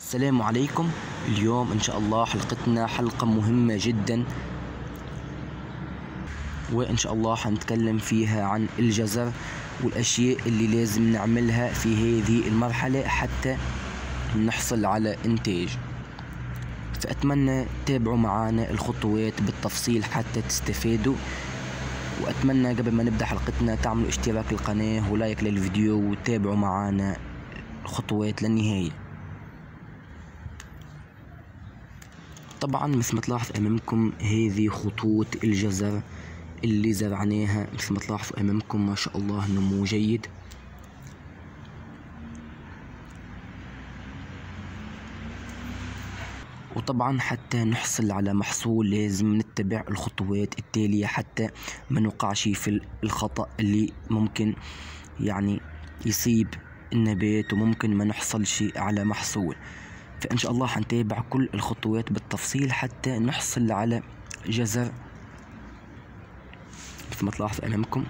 السلام عليكم. اليوم إن شاء الله حلقتنا حلقة مهمة جدا، وإن شاء الله حنتكلم فيها عن الجزر والأشياء اللي لازم نعملها في هذه المرحلة حتى نحصل على إنتاج. فأتمنى تتابعوا معنا الخطوات بالتفصيل حتى تستفادوا، وأتمنى قبل ما نبدأ حلقتنا تعملوا اشتراك للقناة ولايك للفيديو وتابعوا معنا الخطوات للنهاية. طبعا مثل ما تلاحظوا امامكم هذه خطوط الجزر اللي زرعناها، مثل ما تلاحظوا امامكم ما شاء الله نمو جيد. وطبعا حتى نحصل على محصول لازم نتبع الخطوات التالية حتى ما نوقعش في الخطأ اللي ممكن يصيب النبات وممكن ما نحصلش على محصول. فإن شاء الله حنتابع كل الخطوات بالتفصيل حتى نحصل على جزر مثل ما تلاحظوا أمامكم.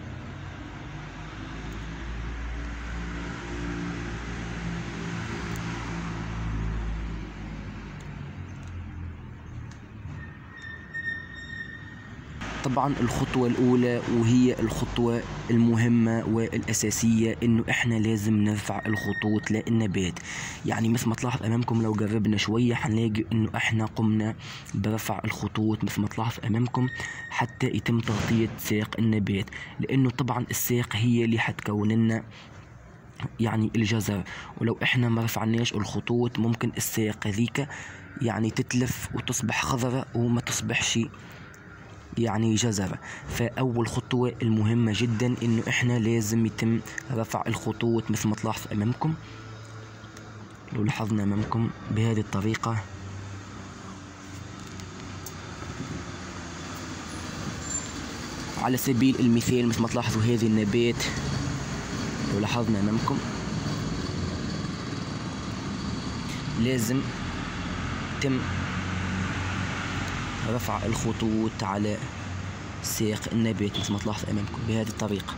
طبعا الخطوة الأولى وهي الخطوة المهمة والأساسية إنه إحنا لازم نرفع الخطوط للنبات. مثل ما تلاحظ أمامكم لو جربنا شوية حنلاقي إنه إحنا قمنا برفع الخطوط مثل ما تلاحظ أمامكم حتى يتم تغطية ساق النبات، لأنه طبعا الساق هي اللي حتكون لنا الجزر، ولو إحنا ما رفعناش الخطوط ممكن الساق هذيك تتلف وتصبح خضراء وما تصبحش جزر. فأول خطوة المهمة جدا إنه إحنا لازم يتم رفع الخطوط مثل ما تلاحظ أمامكم. لو لاحظنا أمامكم بهذه الطريقة على سبيل المثال مثل ما تلاحظوا هذه النبات، لو لاحظنا أمامكم لازم يتم رفع الخطوط على ساق النبات مثل ما تلاحظ أمامكم بهذه الطريقة.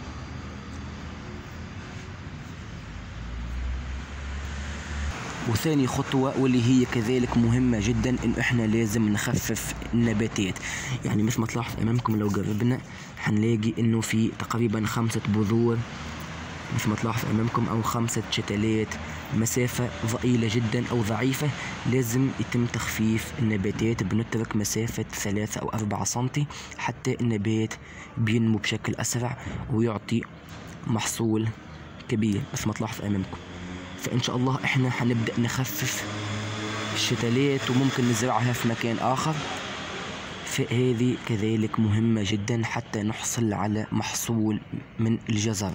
وثاني خطوة واللي هي كذلك مهمة جدا إن إحنا لازم نخفف النباتات. مثل ما تلاحظ أمامكم لو جربنا حنلاقي إنه في تقريبا 5 بذور مثل ما تلاحظ أمامكم أو 5 شتلات، مسافة ضئيلة جدا أو ضعيفة. لازم يتم تخفيف النباتات، بنترك مسافة 3 أو 4 سنتي حتى النبات بينمو بشكل أسرع ويعطي محصول كبير مثل ما تلاحظ أمامكم. فإن شاء الله إحنا حنبدأ نخفف الشتلات وممكن نزرعها في مكان آخر. فهذه كذلك مهمة جدا حتى نحصل على محصول من الجزر.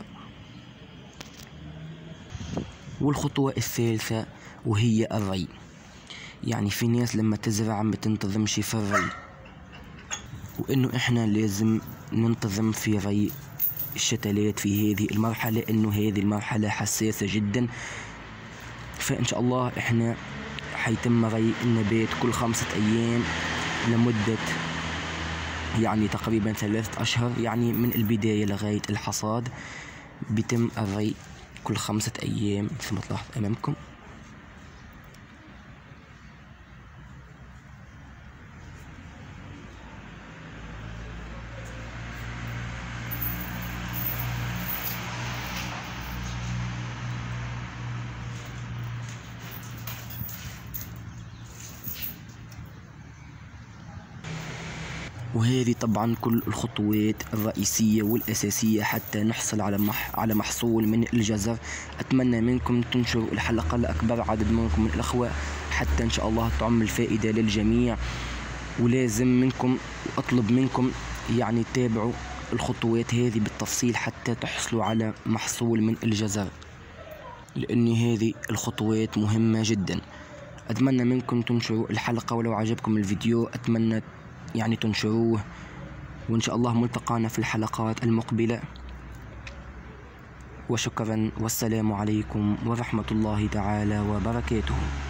والخطوة الثالثة وهي الري. في ناس لما تزرع ما تنتظمش في الري، وإنه إحنا لازم ننتظم في ري الشتلات في هذه المرحلة، إنه هذه المرحلة حساسة جدا. فإن شاء الله إحنا حيتم ري النبات كل 5 أيام لمدة تقريبا 3 أشهر، من البداية لغاية الحصاد بيتم الري كل 5 أيام مثل ما تلاحظ أمامكم. وهذه طبعا كل الخطوات الرئيسية والأساسية حتى نحصل على محصول من الجزر. أتمنى منكم تنشروا الحلقة لأكبر عدد منكم من الأخوة حتى إن شاء الله تعم الفائدة للجميع. ولازم منكم وأطلب منكم تتابعوا الخطوات هذه بالتفصيل حتى تحصلوا على محصول من الجزر، لأن هذه الخطوات مهمة جدا. أتمنى منكم تنشروا الحلقة، ولو عجبكم الفيديو أتمنى تنشروه. وإن شاء الله ملتقانا في الحلقات المقبلة. وشكرا والسلام عليكم ورحمة الله تعالى وبركاته.